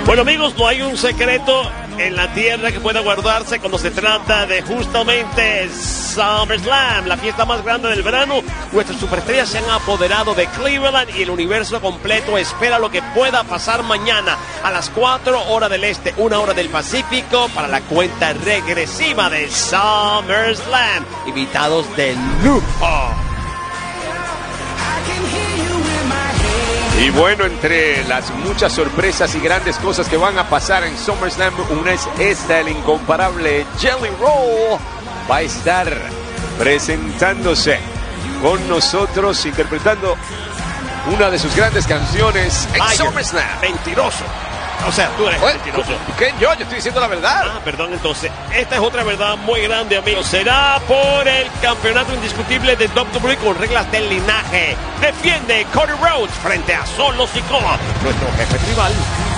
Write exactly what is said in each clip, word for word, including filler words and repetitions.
Bueno amigos, no hay un secreto en la tierra que pueda guardarse cuando se trata de justamente SummerSlam, la fiesta más grande del verano. Nuestras superestrellas se han apoderado de Cleveland y el universo completo espera lo que pueda pasar mañana a las cuatro horas del este, una hora del Pacífico, para la cuenta regresiva de SummerSlam. Invitados de lujo. Y bueno, entre las muchas sorpresas y grandes cosas que van a pasar en SummerSlam, una es esta: el incomparable Jelly Roll va a estar presentándose con nosotros, interpretando una de sus grandes canciones en Liar. SummerSlam. Mentiroso. O sea, tú eres Bueno, mentiroso. ¿qué? Yo, yo estoy diciendo la verdad. Ah, perdón, entonces, esta es otra verdad muy grande, amigos. Será por el campeonato indiscutible de doble u doble u E con reglas del linaje. Defiende Cody Rhodes frente a Solo Sikoa, nuestro jefe tribal.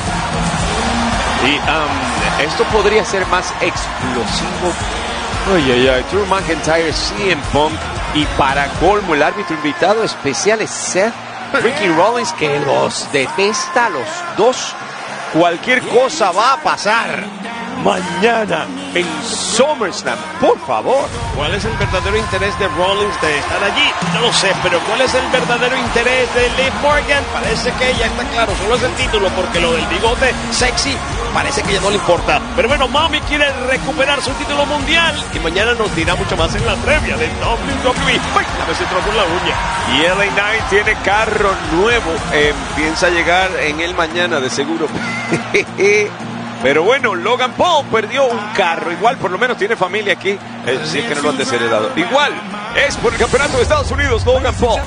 Y um, esto podría ser más explosivo. Ay, ay, ay. Drew McIntyre, C M Punk. Y para colmo, el árbitro invitado especial es Seth Ricky Rollins, que los detesta a los dos. Cualquier cosa va a pasar mañana en SummerSlam, por favor. ¿Cuál es el verdadero interés de Rollins de estar allí? No lo sé, pero ¿cuál es el verdadero interés de Liv Morgan? Parece que ya está claro, solo es el título, porque lo del bigote sexy parece que ya no le importa. Pero bueno, Mami quiere recuperar su título mundial y mañana nos dirá mucho más en la previa de doble u doble u E. ¡Ay! La vez se trocó la uña. Y L A Knight tiene carro nuevo, eh, piensa llegar en él mañana de seguro. Pero bueno, Logan Paul perdió un carro. Igual, por lo menos tiene familia aquí. Es decir, que no lo han desheredado. Igual, es por el campeonato de Estados Unidos, Logan Paul.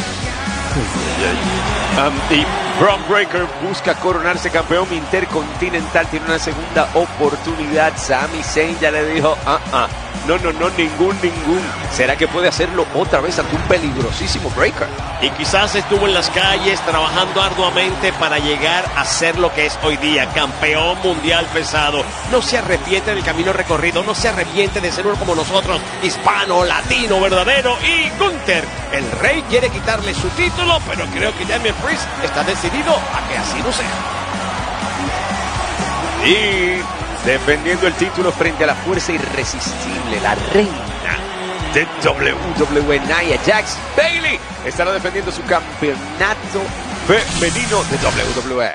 Um, y Bron Breakker busca coronarse campeón intercontinental. Tiene una segunda oportunidad. Sami Zayn ya le dijo, ah, ah. No, no, no, ningún, ningún. ¿Será que puede hacerlo otra vez ante un peligrosísimo Breakker? Y quizás estuvo en las calles trabajando arduamente para llegar a ser lo que es hoy día, campeón mundial pesado. No se arrepiente del camino recorrido, no se arrepiente de ser uno como nosotros, hispano, latino, verdadero. Y Gunther, el rey, quiere quitarle su título, pero creo que Damian Priest está decidido a que así no sea. Y defendiendo el título frente a la fuerza irresistible, la reina de doble u doble u E, Nia Jax, Bayley, estará defendiendo su campeonato femenino de doble u doble u E.